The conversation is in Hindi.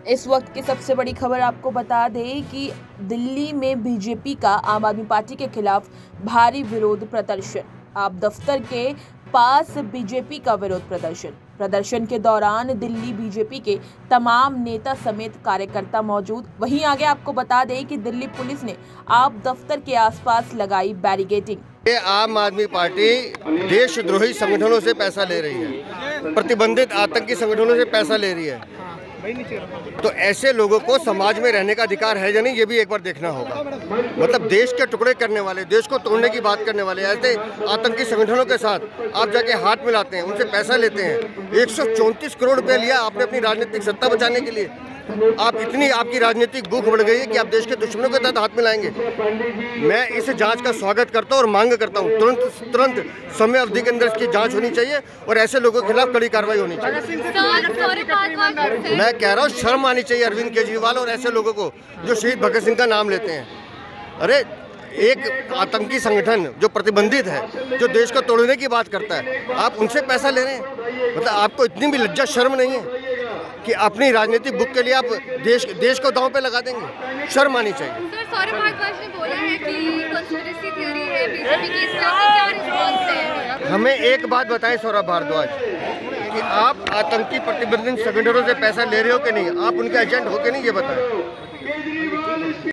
इस वक्त की सबसे बड़ी खबर आपको बता दें कि दिल्ली में बीजेपी का आम आदमी पार्टी के खिलाफ भारी विरोध प्रदर्शन। आप दफ्तर के पास बीजेपी का विरोध प्रदर्शन के दौरान दिल्ली बीजेपी के तमाम नेता समेत कार्यकर्ता मौजूद। वहीं आगे आपको बता दें कि दिल्ली पुलिस ने आप दफ्तर के आसपास लगाई बैरिकेडिंग। ये आम आदमी पार्टी देशद्रोही संगठनों से पैसा ले रही है, प्रतिबंधित आतंकी संगठनों से पैसा ले रही है। तो ऐसे लोगों को समाज में रहने का अधिकार है या नहीं, ये भी एक बार देखना होगा। मतलब देश के टुकड़े करने वाले, देश को तोड़ने की बात करने वाले ऐसे आतंकी संगठनों के साथ आप जाके हाथ मिलाते हैं, उनसे पैसा लेते हैं। 134 करोड़ रुपए लिया आपने अपनी राजनीतिक सत्ता बचाने के लिए। आप इतनी आपकी राजनीतिक भूख बढ़ गई है कि आप देश के दुश्मनों के तहत हाथ मिलाएंगे। मैं इस जांच का स्वागत करता हूं और मांग करता हूं तुरंत समय अवधि के अंदर इसकी जांच होनी चाहिए और ऐसे लोगों के खिलाफ कड़ी कार्रवाई होनी चाहिए। मैं कह रहा हूं शर्म आनी चाहिए अरविंद केजरीवाल और ऐसे लोगों को जो शहीद भगत सिंह का नाम लेते हैं। अरे एक आतंकी संगठन जो प्रतिबंधित है, जो देश को तोड़ने की बात करता है, आप उनसे पैसा ले रहे हैं। मतलब आपको इतनी भी लज्जा शर्म नहीं है कि अपनी राजनीतिक बुक के लिए आप देश को दांव पे लगा देंगे। शर्म आनी चाहिए। सर, सौरभ भारद्वाज ने बोला है कि कंस्पिरेसी थ्योरी है बीजेपी की, इसका क्या रिस्पांस है? हमें एक बात बताएं सौरभ भारद्वाज कि आप आतंकी प्रतिबंधित संगठनों से पैसा ले रहे हो कि नहीं, आप उनके एजेंट हो कि नहीं, ये बताएं।